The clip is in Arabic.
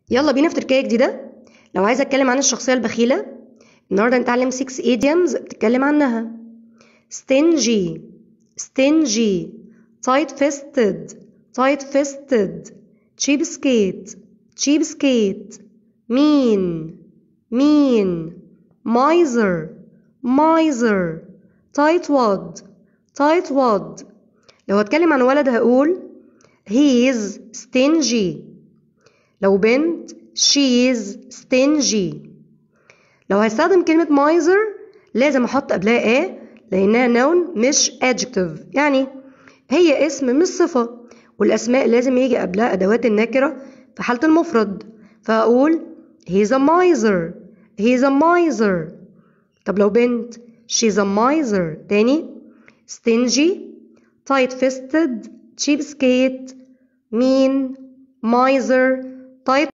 يلا بينا في تركية جديدة. لو عايزة اتكلم عن الشخصية البخيلة النهاردة نتعلم 6 idioms بتتكلم عنها. stingy stingy tight-fisted tight-fisted cheapskate cheapskate mean mean miser miser tightwad tightwad. لو هتكلم عن ولد هقول he is stingy. لو بنت she is stingy. لو هستخدم كلمة miser لازم احط قبلها a لانها noun مش adjective، يعني هي اسم مش صفة، والاسماء لازم يجي قبلها ادوات النكرة في حالة المفرد، فهقول he's a miser he's a miser. طب لو بنت she's a miser. تاني stingy tight-fisted cheapskate mean miser tight